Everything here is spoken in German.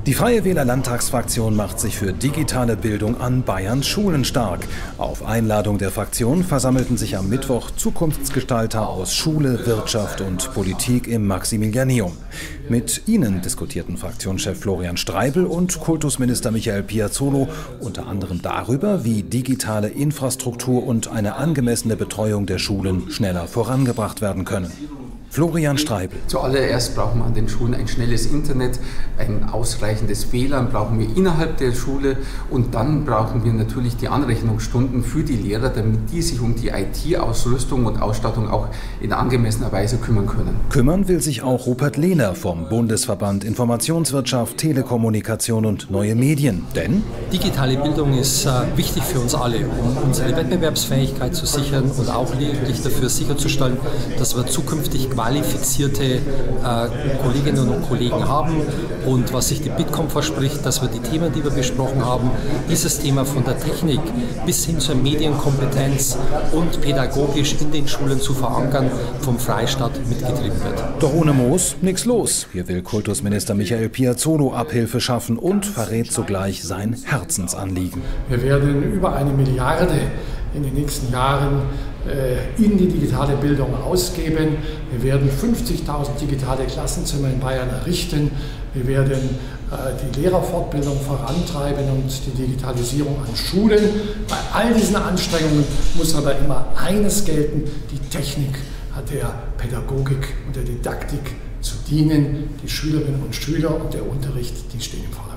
Die Freie Wähler Landtagsfraktion macht sich für digitale Bildung an Bayerns Schulen stark. Auf Einladung der Fraktion versammelten sich am Mittwoch Zukunftsgestalter aus Schule, Wirtschaft und Politik im Maximilianeum. Mit ihnen diskutierten Fraktionschef Florian Streibel und Kultusminister Michael Piazzolo unter anderem darüber, wie digitale Infrastruktur und eine angemessene Betreuung der Schulen schneller vorangebracht werden können. Florian Streibel. Zuallererst brauchen wir an den Schulen ein schnelles Internet, ein ausreichendes WLAN brauchen wir innerhalb der Schule und dann brauchen wir natürlich die Anrechnungsstunden für die Lehrer, damit die sich um die IT-Ausrüstung und Ausstattung auch in angemessener Weise kümmern können. Kümmern will sich auch Rupert Lehner vom Bundesverband Informationswirtschaft, Telekommunikation und neue Medien. Denn digitale Bildung ist wichtig für uns alle, um unsere Wettbewerbsfähigkeit zu sichern und auch lediglich dafür sicherzustellen, dass wir zukünftig qualifizierte Kolleginnen und Kollegen haben. Und was sich die Bitkom verspricht, dass wir die Themen, die wir besprochen haben, dieses Thema von der Technik bis hin zur Medienkompetenz und pädagogisch in den Schulen zu verankern, vom Freistaat mitgetrieben wird. Doch ohne Moos nichts los. Hier will Kultusminister Michael Piazzolo Abhilfe schaffen und verrät zugleich sein Herzensanliegen. Wir werden über 1 Milliarde in den nächsten Jahren in die digitale Bildung ausgeben. Wir werden 50.000 digitale Klassenzimmer in Bayern errichten. Wir werden die Lehrerfortbildung vorantreiben und die Digitalisierung an Schulen. Bei all diesen Anstrengungen muss aber immer eines gelten: Die Technik hat der Pädagogik und der Didaktik zu dienen. Die Schülerinnen und Schüler und der Unterricht, die stehen im Vordergrund.